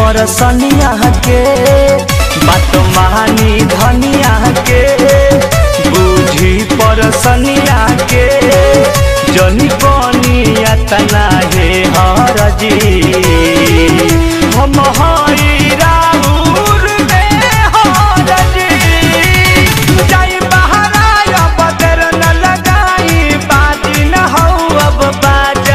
परसनिया के बात मानी धनिया के बुझी परसनिया के जनी कनिया तना हे हरजी हम हई राउर में हरजी जाई बहरा बदर न लगाई बाजी न हो अब बाजा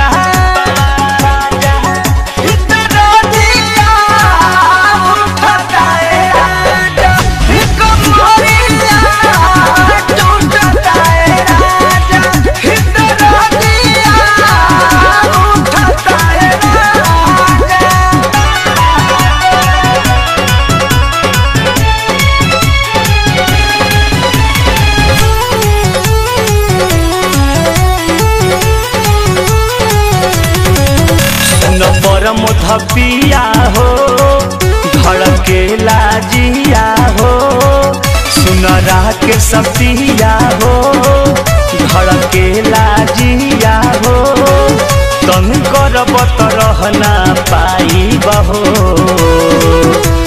परम धपिया हो धड़के लाजिया हो सुनरा के सपिया हो धड़के लाजिया हो तन करब त रहना पाई बहो